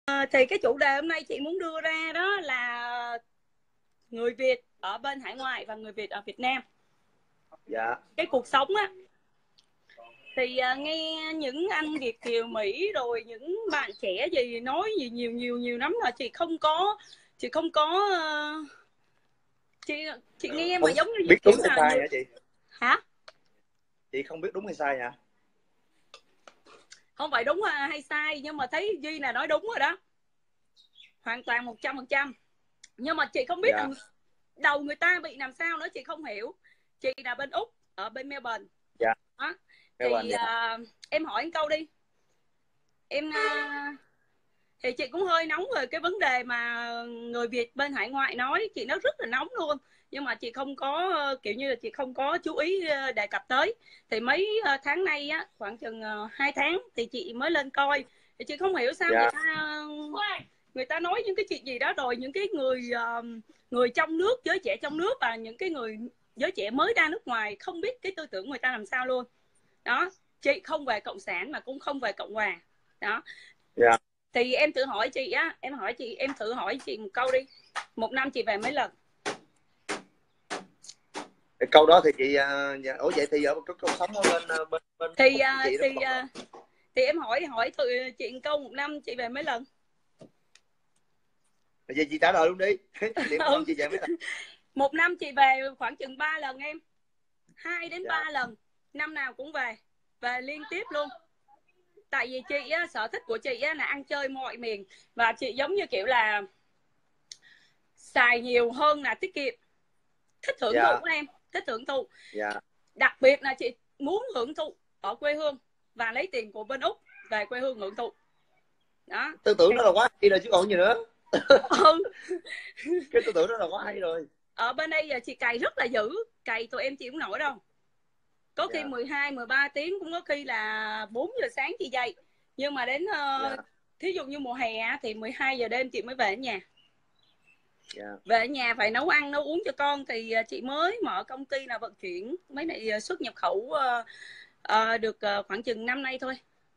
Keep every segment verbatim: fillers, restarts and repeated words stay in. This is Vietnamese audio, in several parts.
À, thì cái chủ đề hôm nay chị muốn đưa ra đó là người Việt ở bên hải ngoại và người Việt ở Việt Nam. Dạ. Cái cuộc sống á, thì uh, nghe những anh Việt kiều Mỹ rồi những bạn trẻ gì nói gì nhiều nhiều nhiều lắm là chị không có chị không có uh, chị chị nghe mà Không giống như biết kiểu đúng hay là sai nhiều... hả chị? Hả? Chị không biết đúng hay sai hả? Không phải đúng hay sai, nhưng mà thấy Duy là nói đúng rồi đó, hoàn toàn một trăm phần trăm. Nhưng mà chị không biết Dạ. là đầu người ta bị làm sao nữa, chị không hiểu. Chị là bên Úc, ở bên Melbourne. Dạ. Đó. Melbourne, Thì dạ. uh, em hỏi anh câu đi. Em uh, thì chị cũng hơi nóng về cái vấn đề mà người Việt bên hải ngoại nói, chị nó rất là nóng luôn. Nhưng mà chị không có kiểu như là chị không có chú ý đề cập tới. Thì mấy tháng nay á, khoảng chừng hai tháng thì chị mới lên coi. Thì chị không hiểu sao Dạ. người ta người ta nói những cái chuyện gì đó, rồi những cái người người trong nước, giới trẻ trong nước và những cái người giới trẻ mới ra nước ngoài không biết cái tư tưởng người ta làm sao luôn. Đó, chị không về cộng sản mà cũng không về cộng hòa. Đó. Dạ. Thì em tự hỏi chị á, em hỏi chị, em tự hỏi chị một câu đi. Một năm chị về mấy lần? Cái câu đó thì chị uh, ủa vậy thì ở cái cuộc sống ở bên bên bên thì Úc của chị thì nó còn... thì em hỏi hỏi tự chị một câu, một năm chị về mấy lần? Vậy chị trả lời luôn đi. Điểm một năm chị về mấy lần? Một năm chị về khoảng chừng ba lần em. Hai đến ba Dạ. lần. Năm nào cũng về. Về liên tiếp luôn. Tại vì chị á, sở thích của chị á, là ăn chơi mọi miền. Và chị giống như kiểu là xài nhiều hơn là tiết kiệm. Thích hưởng Dạ. thụ của em. Thích hưởng thụ. Dạ. Đặc biệt là chị muốn hưởng thụ ở quê hương và lấy tiền của bên Úc về quê hương hưởng thụ. Đó. Tư tưởng đó là quá hay rồi chứ còn gì nữa. Ừ. Cái tư tưởng đó là quá hay rồi. Ở bên đây giờ chị cày rất là dữ, cày tụi em chịu không nổi đâu. Có khi Dạ. mười hai, mười ba tiếng, cũng có khi là bốn giờ sáng chị dậy. Nhưng mà đến uh, Dạ. thí dụ như mùa hè thì mười hai giờ đêm chị mới về ở nhà. Dạ. Về ở nhà phải nấu ăn, nấu uống cho con. Thì chị mới mở công ty là vận chuyển mấy này xuất nhập khẩu uh, uh, được uh, khoảng chừng năm nay thôi.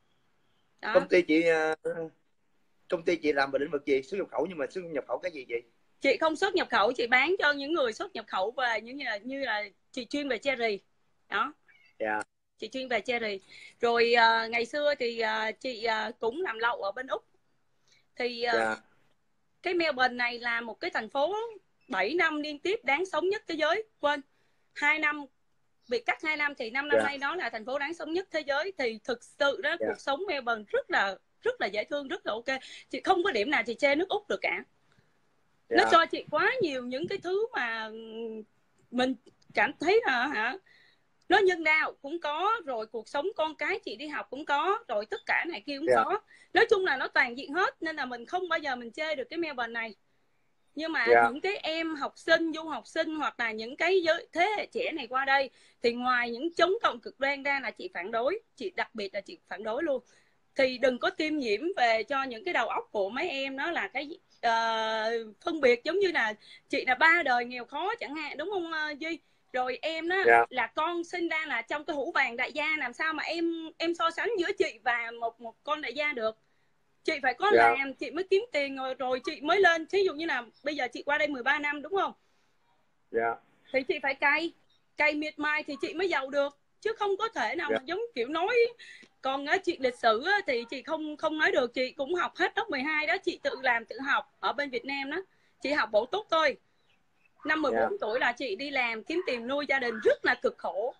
Đó. Công ty chị uh, công ty chị làm về lĩnh vực gì? Xuất nhập khẩu, nhưng mà xuất nhập khẩu cái gì vậy? Chị không xuất nhập khẩu, chị bán cho những người xuất nhập khẩu về, như là như là chị chuyên về cherry. Đó. Dạ. Chị chuyên về cherry. Rồi uh, ngày xưa thì uh, chị uh, cũng làm lậu ở bên Úc. Thì uh, Dạ. cái Melbourne này là một cái thành phố bảy năm liên tiếp đáng sống nhất thế giới. Quên, hai năm bị cắt hai năm thì năm năm Dạ. nay nó là thành phố đáng sống nhất thế giới. Thì thực sự đó, Dạ. cuộc sống Melbourne rất là rất là dễ thương, rất là ok. Chị không có điểm nào chị chê nước Úc được cả. Dạ. Nó cho chị quá nhiều những cái thứ mà mình cảm thấy là hả, nó nhân đạo cũng có, rồi cuộc sống con cái chị đi học cũng có, rồi tất cả này kia cũng Yeah. có. Nói chung là nó toàn diện hết, nên là mình không bao giờ mình chê được cái Melbourne này. Nhưng mà Yeah. những cái em học sinh, du học sinh hoặc là những cái giới thế hệ trẻ này qua đây, thì ngoài những chống cộng cực đoan ra là chị phản đối. Chị đặc biệt là chị phản đối luôn. Thì đừng có tiêm nhiễm về cho những cái đầu óc của mấy em, đó là cái uh, phân biệt giống như là chị là ba đời nghèo khó chẳng hạn, đúng không uh, Duy? Rồi em đó, yeah, là con sinh ra là trong cái hũ vàng đại gia, làm sao mà em em so sánh giữa chị và một một con đại gia được. Chị phải có yeah. làm chị mới kiếm tiền, rồi rồi chị mới lên. Thí dụ như là bây giờ chị qua đây mười ba năm đúng không? Dạ. Yeah. Thì chị phải cày cày miệt mài thì chị mới giàu được, chứ không có thể nào yeah. mà giống kiểu nói. Còn á, chuyện lịch sử á, thì chị không không nói được. Chị cũng học hết lớp mười hai đó, chị tự làm tự học ở bên Việt Nam đó. Chị học bổ túc thôi. Năm mười bốn yeah. tuổi là chị đi làm kiếm tiền nuôi gia đình, rất là cực khổ.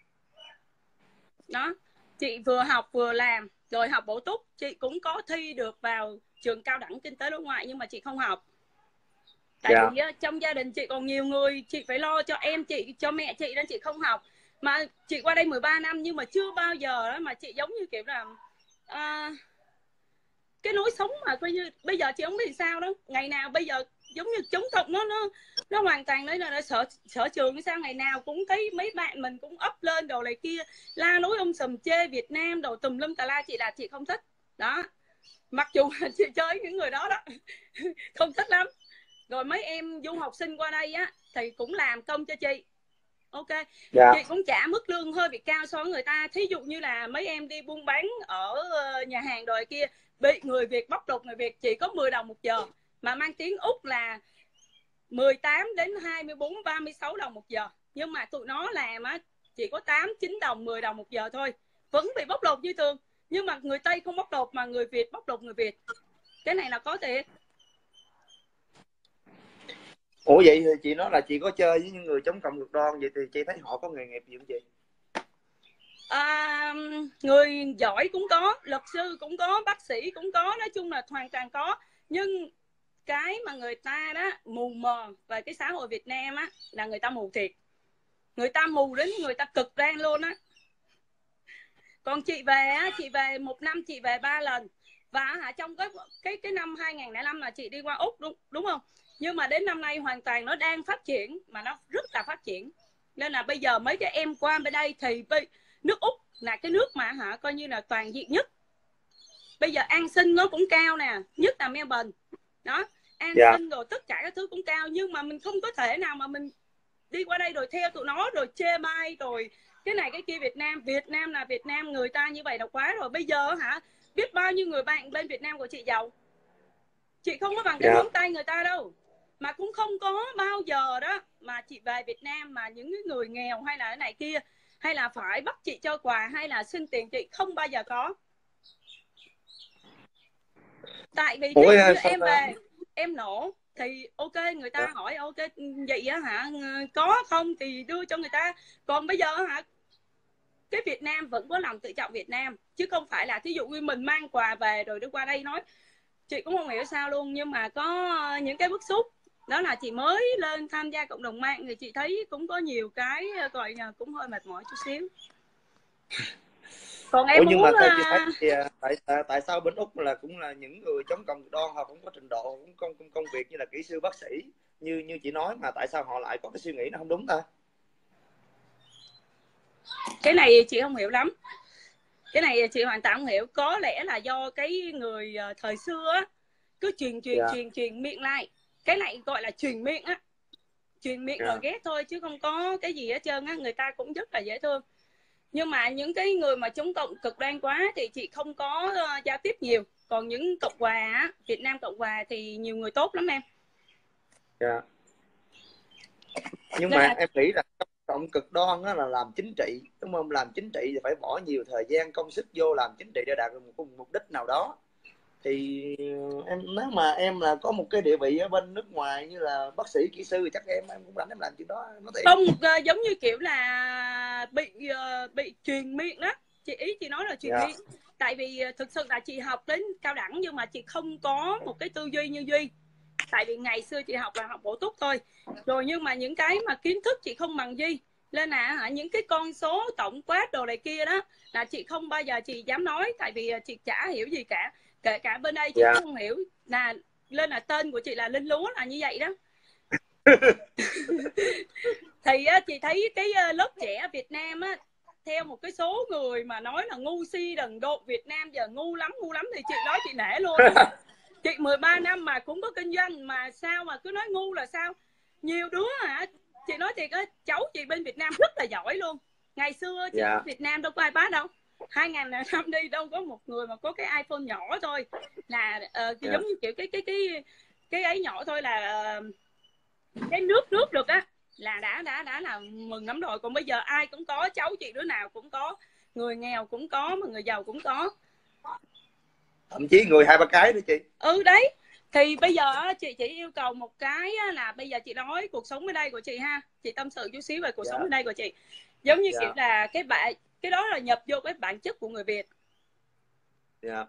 Đó, chị vừa học vừa làm rồi học bổ túc. Chị cũng có thi được vào trường cao đẳng kinh tế đối ngoại, nhưng mà chị không học. Tại yeah. vì trong gia đình chị còn nhiều người, chị phải lo cho em chị, cho mẹ chị, nên chị không học. Mà chị qua đây mười ba năm nhưng mà chưa bao giờ đó mà chị giống như kiểu là à, cái lối sống mà coi như bây giờ chị không biết sao đó. Ngày nào bây giờ giống như chống cộng nó nó nó hoàn toàn đấy là nó sở sở trường sao, ngày nào cũng thấy mấy bạn mình cũng up lên đồ này kia, la lối ông sầm chê Việt Nam đồ tùm lum tà la. Chị là chị không thích đó, mặc dù chị chơi những người đó đó không thích lắm. Rồi mấy em du học sinh qua đây á thì cũng làm công cho chị, ok, yeah. Chị cũng trả mức lương hơi bị cao so với người ta. Thí dụ như là mấy em đi buôn bán ở nhà hàng rồi kia, bị người Việt bóc lột người Việt chỉ có mười đồng một giờ, mà mang tiếng Úc là mười tám đến hai mươi bốn, ba mươi sáu đồng một giờ. Nhưng mà tụi nó làm á chỉ có tám, chín đồng, mười đồng một giờ thôi, vẫn bị bóc lột như thường. Nhưng mà người Tây không bóc lột mà người Việt bóc lột người Việt. Cái này là có thiệt. Ủa vậy thì chị nói là chị có chơi với những người chống cộng cực đoan, vậy thì chị thấy họ có nghề nghiệp gì không chị? À, người giỏi cũng có, luật sư cũng có, bác sĩ cũng có, nói chung là hoàn toàn có. Nhưng cái mà người ta đó mù mờ về cái xã hội Việt Nam á là người ta mù thiệt. Người ta mù đến người ta cực đoan luôn á. Còn chị về á, chị về một năm chị về ba lần. Và hả, trong cái cái cái năm hai không không năm là chị đi qua Úc, đúng đúng không? Nhưng mà đến năm nay hoàn toàn nó đang phát triển, mà nó rất là phát triển. Nên là bây giờ mấy cái em qua bên đây thì nước Úc là cái nước mà hả coi như là toàn diện nhất. Bây giờ an sinh nó cũng cao nè, nhất là Melbourne. Đó, an Dạ. sinh rồi tất cả các thứ cũng cao, nhưng mà mình không có thể nào mà mình đi qua đây rồi theo tụi nó rồi chê bai rồi cái này cái kia. Việt Nam, Việt Nam là Việt Nam, người ta như vậy là quá rồi. Bây giờ hả, biết bao nhiêu người bạn bên Việt Nam của chị giàu, chị không có bằng cái Dạ. móng tay người ta đâu. Mà cũng không có bao giờ đó mà chị về Việt Nam mà những người nghèo hay là cái này kia, hay là phải bắt chị cho quà hay là xin tiền chị, không bao giờ có. Tại vì Ủa, ví dụ như sao em ta? về em nổ thì ok, người ta Dạ. hỏi ok vậy á hả, có không thì đưa cho người ta. Còn bây giờ hả, cái Việt Nam vẫn có lòng tự trọng Việt Nam, chứ không phải là thí dụ như mình mang quà về rồi đưa qua đây nói. Chị cũng không hiểu sao luôn, nhưng mà có những cái bức xúc. Đó là chị mới lên tham gia cộng đồng mạng thì chị thấy cũng có nhiều cái gọi là cũng hơi mệt mỏi chút xíu. Còn em Ủa, nhưng muốn mà theo chị thấy thì tại tại sao bên Úc là cũng là những người chống cộng cực đoan, họ cũng có trình độ, cũng công công công việc như là kỹ sư, bác sĩ như như chị nói, mà tại sao họ lại có cái suy nghĩ nó không đúng ta? cái này chị không hiểu lắm. Cái này chị hoàn toàn không hiểu. Có lẽ là do cái người thời xưa á, cứ truyền truyền Dạ. truyền truyền miệng lại. Cái này gọi là truyền miệng á, truyền miệng Dạ. rồi ghét thôi, chứ không có cái gì hết trơn á. Người ta cũng rất là dễ thương. Nhưng mà những cái người mà chống cộng cực đoan quá thì chị không có uh, giao tiếp nhiều. Còn những Cộng hòa á, Việt Nam Cộng hòa thì nhiều người tốt lắm em. Dạ. Nhưng Nên mà là em nghĩ là chống cộng cực đoan đó là làm chính trị, đúng không? Làm chính trị thì phải bỏ nhiều thời gian công sức vô làm chính trị để đạt được một mục đích nào đó. Thì em nếu mà em là có một cái địa vị ở bên nước ngoài như là bác sĩ, kỹ sư thì chắc em em cũng rảnh em làm chuyện đó, nó thiệt. không uh, giống như kiểu là bị uh, bị truyền miệng đó. Chị ý chị nói là truyền Dạ. miệng. Tại vì uh, thực sự là chị học đến cao đẳng nhưng mà chị không có một cái tư duy như Duy. Tại vì ngày xưa chị học là học bổ túc thôi rồi, nhưng mà những cái mà kiến thức chị không bằng Duy. Nên là hả, những cái con số tổng quát đồ này kia đó là chị không bao giờ chị dám nói. Tại vì chị chả hiểu gì cả, kể cả bên đây chị Dạ. cũng không hiểu. Là lên là tên của chị là Linh Lúa là như vậy đó. Thì chị thấy cái lớp trẻ Việt Nam á, theo một cái số người mà nói là ngu si đần độn, Việt Nam giờ ngu lắm ngu lắm thì chị nói chị nể luôn. Chị mười ba năm mà cũng có kinh doanh mà sao mà cứ nói ngu là sao. Nhiều đứa hả, chị nói thiệt á, cháu chị bên Việt Nam rất là giỏi luôn. Ngày xưa chị Dạ. Việt Nam đâu có iPad đâu, hai nghìn năm đi đâu có một người mà có cái iPhone nhỏ thôi, là uh, Dạ. giống như kiểu cái cái cái cái ấy nhỏ thôi là uh, cái nước nước được á, là đã đã đã là mừng lắm rồi. Còn bây giờ ai cũng có, cháu chị đứa nào cũng có, người nghèo cũng có mà người giàu cũng có, thậm chí người hai ba cái nữa chị. Ừ đấy. Thì bây giờ chị chỉ yêu cầu một cái là bây giờ chị nói cuộc sống ở đây của chị ha, chị tâm sự chút xíu về cuộc Dạ. sống ở đây của chị. Giống như Dạ. kiểu là cái bạn cái đó là nhập vô cái bản chất của người Việt. Dạ.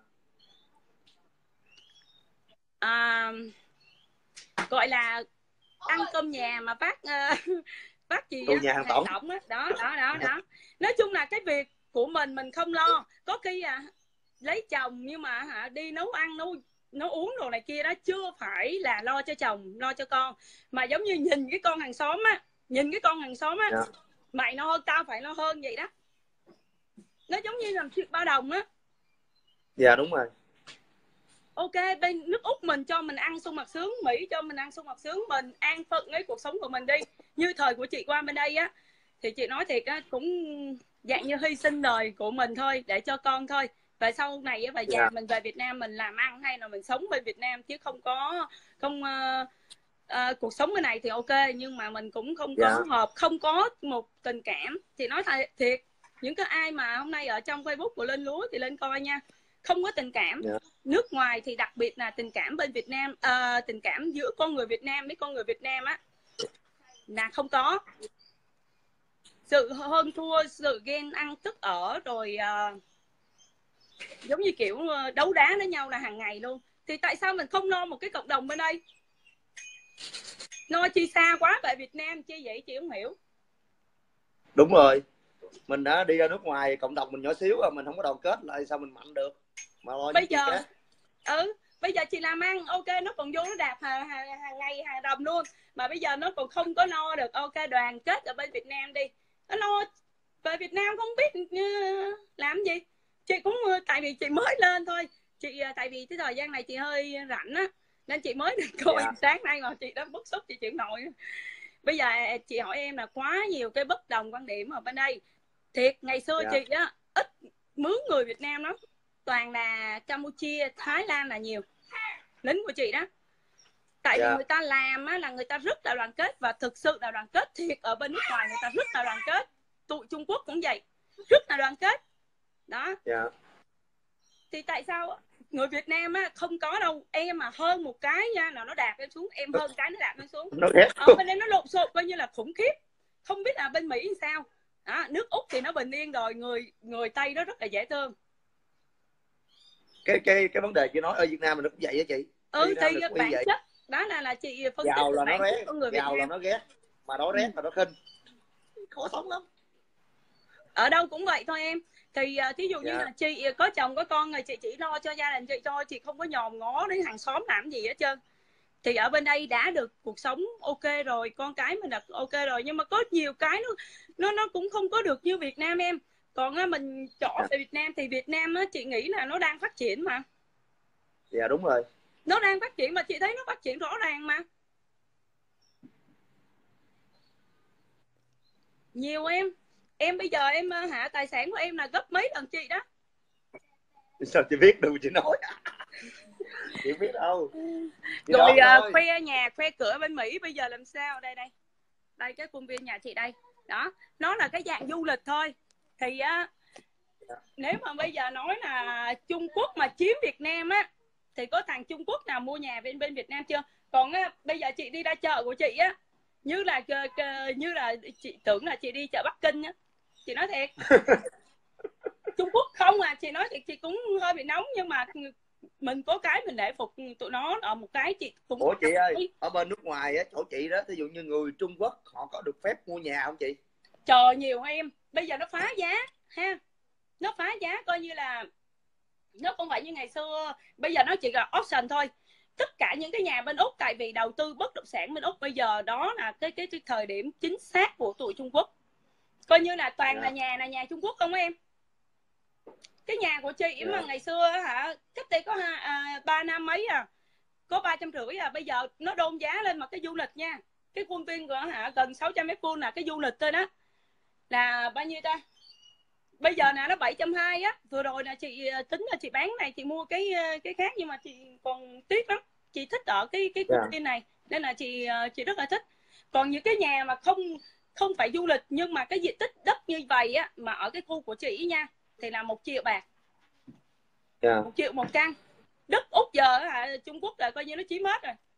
À, gọi là ăn cơm nhà mà bác uh, bác gì Tôi á, nhà hàng hàng tổng. tổng á, đó đó đó đó. Nói chung là cái việc của mình mình không lo. Có khi à lấy chồng nhưng mà hả đi nấu ăn nấu nấu uống đồ này kia đó, chưa phải là lo cho chồng lo cho con, mà giống như nhìn cái con hàng xóm á, nhìn cái con hàng xóm á, Dạ. mày nó hơn tao phải nó hơn vậy đó. Nó giống như làm chuyện bao đồng á. Dạ đúng rồi. Ok, bên nước Úc mình cho mình ăn sung mặt sướng, Mỹ cho mình ăn sung mặt sướng, mình an phận với cuộc sống của mình đi. Như thời của chị qua bên đây á, thì chị nói thiệt á, cũng dạng như hy sinh đời của mình thôi để cho con thôi. và sau này á, và già Yeah. mình về Việt Nam mình làm ăn hay là mình sống bên Việt Nam, chứ không có không uh, uh, cuộc sống bên này thì ok, nhưng mà mình cũng không có Yeah. hợp, không có một tình cảm. Thì nói thật thiệt, những cái ai mà hôm nay ở trong Facebook của Linh Lúa thì lên coi nha, không có tình cảm. Yeah. Nước ngoài thì đặc biệt là tình cảm bên Việt Nam, uh, tình cảm giữa con người Việt Nam với con người Việt Nam á là không có. Sự hơn thua, sự ghen ăn tức ở, rồi uh, giống như kiểu đấu đá với nhau là hàng ngày luôn. Thì tại sao mình không lo một cái cộng đồng bên đây? Lo chi xa quá về Việt Nam chi vậy, chị không hiểu. Đúng rồi, mình đã đi ra nước ngoài, cộng đồng mình nhỏ xíu rồi, mình không có đoàn kết lại sao mình mạnh được, mà lo Bây giờ cái. ừ bây giờ chị làm ăn ok, nó còn vô nó đạp hàng, hàng, hàng ngày hàng đồng luôn, mà bây giờ nó còn không có lo được. Ok, đoàn kết ở bên Việt Nam đi, nó lo về Việt Nam không biết uh, làm gì. Chị cũng uh, tại vì chị mới lên thôi chị, uh, tại vì cái thời gian này chị hơi rảnh á, nên chị mới được coi. Yeah. Sáng nay mà chị đã bức xúc, chị chịu nổi. Bây giờ chị hỏi em là quá nhiều cái bất đồng quan điểm ở bên đây. Thiệt, ngày xưa yeah. chị á ít mướn người Việt Nam lắm, toàn là Campuchia, Thái Lan là nhiều, lính của chị đó. Tại yeah. vì người ta làm á là người ta rất là đoàn kết, và thực sự là đoàn kết thiệt. Ở bên nước ngoài người ta rất là đoàn kết, tụi Trung Quốc cũng vậy, rất là đoàn kết đó. Yeah. Thì tại sao người Việt Nam á không có đâu. Em mà hơn một cái nha là nó đạp em xuống, em hơn cái nó đạp em xuống. Nó ghét. Ở bên đây nó lộn xộn coi như là khủng khiếp. Không biết là bên Mỹ thì sao đó. Nước Úc thì nó bình yên rồi, người người Tây nó rất là dễ thương. Cái cái cái vấn đề chị nói ở Việt Nam mình nó cũng vậy á chị. Ừ thì bản vậy. chất đó là là chị phân tích giàu là bản nó chất rét, con người Việt giàu Nam. là nó ghét, mà nó rét ừ. là nó khinh, khó sống lắm. Ở đâu cũng vậy thôi em. Thì thí dụ như yeah. là chị có chồng có con rồi, chị chỉ lo cho gia đình chị thôi, chị không có nhòm ngó đến hàng xóm làm gì hết trơn. Thì ở bên đây đã được cuộc sống ok rồi, con cái mình là ok rồi, nhưng mà có nhiều cái nó nó nó cũng không có được như Việt Nam em. Còn á, mình chọn về Việt Nam thì Việt Nam á, chị nghĩ là nó đang phát triển mà. Dạ yeah, đúng rồi, nó đang phát triển mà, chị thấy nó phát triển rõ ràng mà. Nhiều em em bây giờ em hả, tài sản của em là gấp mấy lần chị đó. Sao chị biết đâu chị nói. Chị biết đâu. Chị rồi uh, khoe nhà khoe cửa bên Mỹ bây giờ làm sao. Đây đây đây cái khuôn viên nhà chị đây đó, nó là cái dạng du lịch thôi. Thì á uh, nếu mà bây giờ nói là Trung Quốc mà chiếm Việt Nam á, thì có thằng Trung Quốc nào mua nhà bên bên Việt Nam chưa? Còn á, bây giờ chị đi ra chợ của chị á, như là như là chị tưởng là chị đi chợ Bắc Kinh á, chị nói thiệt. Trung Quốc không à, chị nói thiệt, chị cũng hơi bị nóng, nhưng mà mình có cái mình để phục tụi nó. Ở một cái chị cũng ủa chị ơi, ở bên nước ngoài á, chỗ chị đó, ví dụ như người Trung Quốc họ có được phép mua nhà không chị? Trời, nhiều em. Bây giờ nó phá giá ha, nó phá giá coi như là nó không phải như ngày xưa. Bây giờ nó chỉ là option thôi. Tất cả những cái nhà bên Úc, tại vì đầu tư bất động sản bên Úc bây giờ đó là cái cái, cái thời điểm chính xác của tụi Trung Quốc. Coi như là toàn yeah. là nhà là nhà Trung Quốc không em. Cái nhà của chị yeah. mà ngày xưa hả, cách đây có ba à, năm mấy à, có ba trăm rưỡi à, bây giờ nó đôn giá lên. Mà cái du lịch nha, cái khuôn viên của hả gần sáu trăm mét vuông là cái du lịch thôi đó, là bao nhiêu ta? Bây giờ là nó bảy trăm hai mươi á. Vừa rồi là chị tính là chị bán này, chị mua cái cái khác, nhưng mà chị còn tiếc lắm. Chị thích ở cái cái khuôn viên này nên là chị chị rất là thích. Còn những cái nhà mà không không phải du lịch nhưng mà cái diện tích đất như vậy á, mà ở cái khu của chị nha, thì là một triệu bạc. Yeah. Một triệu một căn. Đất Úc giờ hả, Trung Quốc là coi như nó chiếm hết rồi.